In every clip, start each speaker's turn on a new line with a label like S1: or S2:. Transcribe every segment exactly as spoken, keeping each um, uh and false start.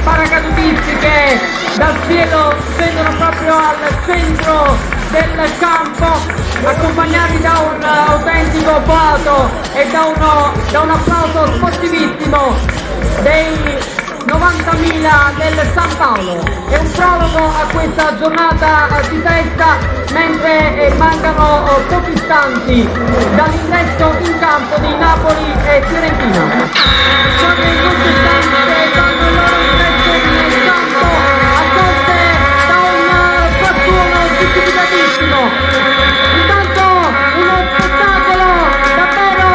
S1: paracadutisti che dal cielo scendono proprio al centro del campo, accompagnati da un autentico boato e da, uno, da un applauso sportivissimo dei novantamila del San Paolo. È un prologo a questa giornata di festa, mentre mancano pochi istanti dall'ingresso in campo di Napoli e Fiorentina. Proprio in questo istante danno il loro ingresso in campo, accolte da un frastuono giustificatissimo. Intanto uno spettacolo davvero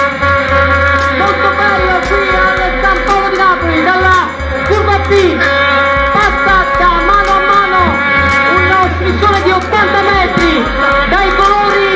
S1: molto bello qui al San Paolo di Napoli, dalla curva B passa da mano a mano uno striscione di ottanta metri dai colori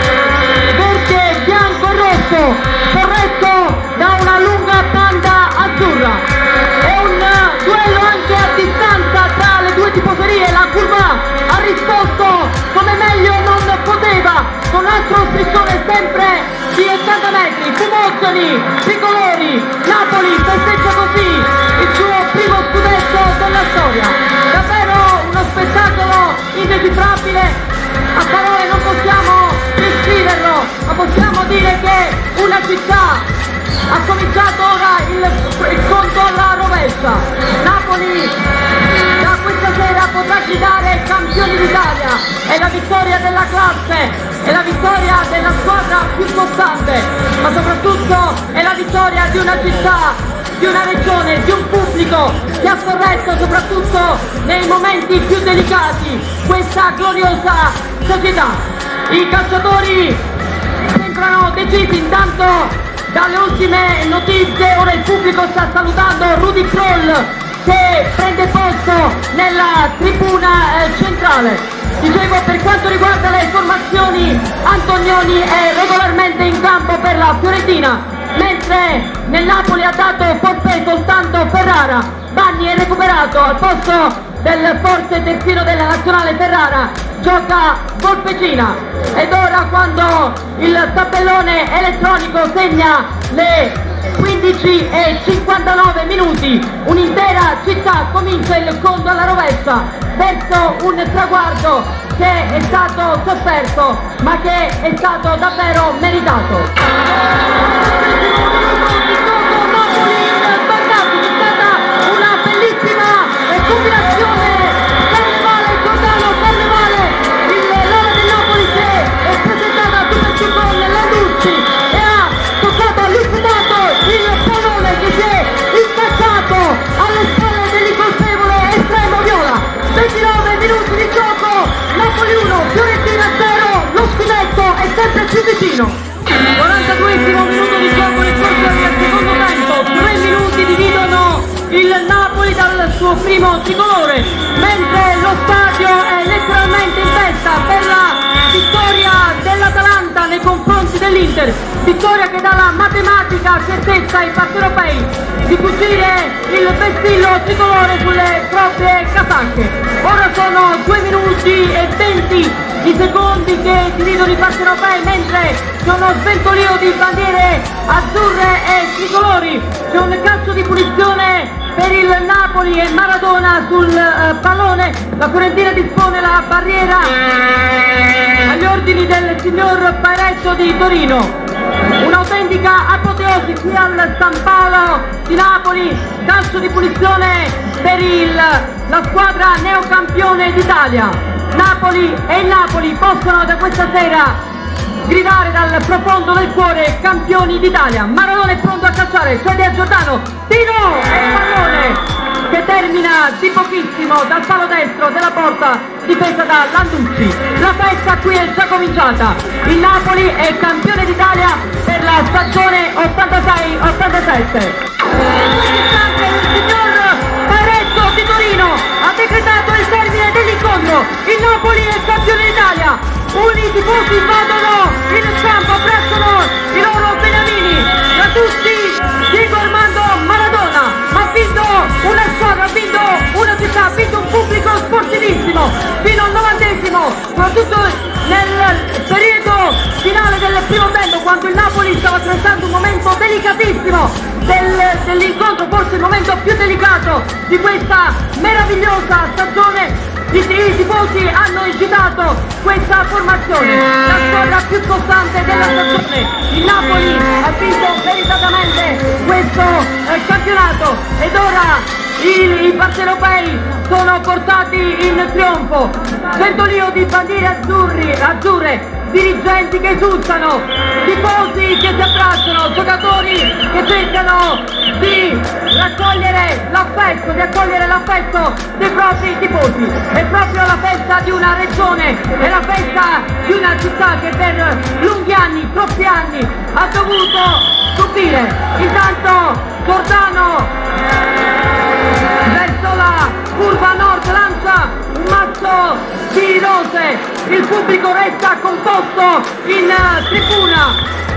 S1: verde, bianco e rosso, corretto da una lunga banda azzurra. È un duello anche a distanza tra le due tifoserie. La curva A ha risposto come meglio non poteva, con un altro striscione sempre di ottanta metri, fumogeni, tricolori. Napoli festeggia così il suo primo scudetto della storia. Davvero uno spettacolo indecifrabile. A parole non possiamo descriverlo, ma possiamo dire che una città ha cominciato ora il, il conto alla rovescia. Napoli da questa sera potrà gridare campioni d'Italia. È la vittoria della classe, è la vittoria della squadra più costante, ma soprattutto è la vittoria di una città, di una regione, di un pubblico che ha sorretto soprattutto nei momenti più delicati questa gloriosa società. I calciatori sembrano decisi. Intanto dalle ultime notizie ora il pubblico sta salutando Rudy Kroll, che prende posto nella tribuna eh, centrale. Dicevo, per quanto riguarda le formazioni, Antonioni è regolarmente in campo per la Fiorentina, mentre nel Napoli ha dato forfait soltanto Ferrara. Bagni è recuperato al posto del forse terzino della nazionale. Ferrara gioca Volpecina. Ed ora, quando il tabellone elettronico segna le quindici e cinquantanove minuti, un'intera città comincia il conto alla rovescia verso un traguardo che è stato sofferto, ma che è stato davvero meritato. Combinazione Carnevale, Giordano Carnevale, il loro del Napoli che è presentata a due per due con Landucci e ha toccato all'ultimato il pallone che si è incacciato alle spalle dell'incolpevole estremo viola. ventinove minuti di gioco, Napoli uno, Fiorentina zero, lo scudetto è sempre più vicino. quarantaduesimo minuto di gioco nel corso del secondo tempo, tre minuti dividono il Napoli dal suo primo tricolore, mentre lo stadio è letteralmente in festa per la vittoria dell'Atalanta nei confronti dell'Inter, vittoria che dà la matematica certezza ai partenopei di fuggire il vessillo tricolore sulle proprie casacche. Ora sono due minuti e venti i secondi che dividono i partenopei, mentre c'è uno sventolio di bandiere azzurre e tricolori. C'è un calcio di punizione per il Napoli e Maradona sul uh, pallone. La Fiorentina dispone la barriera agli ordini del signor Paretto di Torino. Un'autentica apoteosi qui al San Paolo di Napoli. Calcio di punizione per il, la squadra neocampione d'Italia. Napoli e il Napoli possono da questa sera gridare dal profondo del cuore campioni d'Italia. Maradona è pronto a calciare, cede a Giordano, tiro e pallone che termina di pochissimo dal palo destro della porta difesa da Landucci. La festa qui è già cominciata. Il Napoli è campione d'Italia per la stagione ottantasei ottantasette. Il signor Paretto di Torino ha decretato il termine dell'incontro. Il Napoli è campione d'Italia. I tifosi invadono il campo, abbracciano i loro beniamini. Landucci, Diego Armando Maradona ha vinto una squadra, ha vinto una città, ha vinto un pubblico sportivissimo fino al novantesimo, soprattutto nel periodo finale del primo tempo, quando il Napoli stava attraversando un momento delicatissimo del, dell'incontro, forse il momento più delicato campionato di questa meravigliosa stagione. I, i tifosi hanno incitato questa formazione, la squadra più costante della stagione. Il Napoli ha vinto meritatamente questo eh, campionato ed ora i, i partenopei sono portati in trionfo. Ventolio di bandiere azzurri, azzurre, dirigenti che esultano, tifosi che si abbracciano, giocatori che cercano di raccogliere l'affetto, di accogliere l'affetto dei propri tifosi. È proprio la festa di una regione, è la festa di una città che per lunghi anni, troppi anni, ha dovuto subire. Intanto Giordano verso la curva nord lancia un mazzo di rose, il pubblico resta composto in tribuna,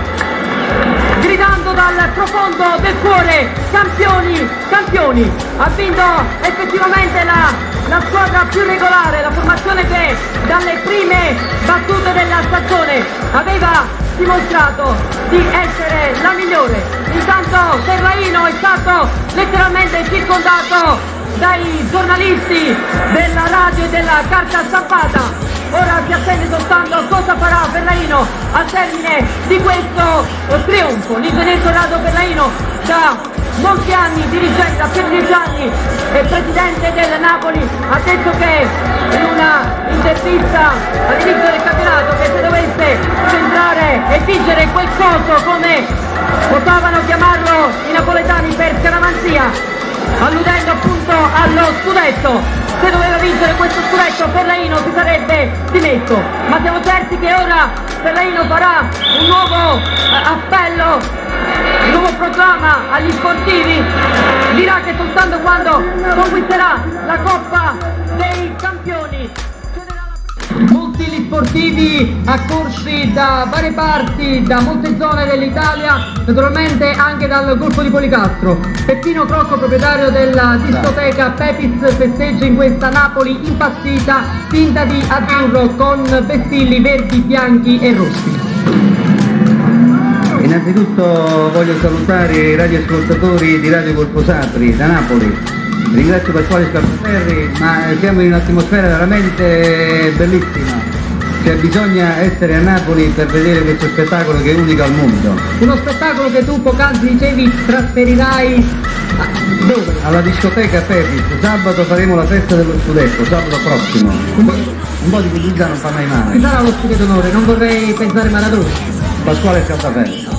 S1: gridando dal profondo del cuore: campioni, campioni. Ha vinto effettivamente la, la squadra più regolare, la formazione che dalle prime battute della stagione aveva dimostrato di essere la migliore. Intanto Ferraino è stato letteralmente circondato dai giornalisti della radio e della carta stampata. Ora si attende soltanto cosa farà Ferraino al termine di questo eh, trionfo. L'ingegner Corrado Ferraino, da molti anni dirigente, da più di dieci anni è presidente del Napoli, ha detto che in una intervista all'inizio del campionato che se dovesse centrare e vincere quel coso, come potevano chiamarlo i napoletani, per scaramanzia, alludendo appunto allo scudetto, se doveva vincere questo scudetto Ferraino si sarebbe dimesso. Ma siamo certi che ora Ferraino farà un nuovo eh, appello, un nuovo proclama agli sportivi, dirà che soltanto quando conquisterà la Coppa dei Campioni. Molti gli sportivi accorsi da varie parti, da molte zone dell'Italia, naturalmente anche dal Golfo di Policastro. Peppino Crocco, proprietario della discoteca Pepis, festeggia in questa Napoli impazzita, tinta di azzurro con vessilli verdi, bianchi e rossi.
S2: Innanzitutto voglio salutare i radioascoltatori di Radio Golfo Sapri da Napoli. Ringrazio Pasquale Scarpaterri, ma siamo in un'atmosfera veramente bellissima. Cioè, bisogna essere a Napoli per vedere questo spettacolo che è unico al mondo.
S1: Uno spettacolo che tu poc'anzi dicevi trasferirai a... dove?
S2: Alla discoteca Pepis. Sabato faremo la festa dello scudetto, sabato prossimo. Un po', un po' di pubblicità non fa mai male.
S1: Chi sarà lo scudetto d'onore? Non vorrei pensare Maradona.
S2: Pasquale Scarpaterri.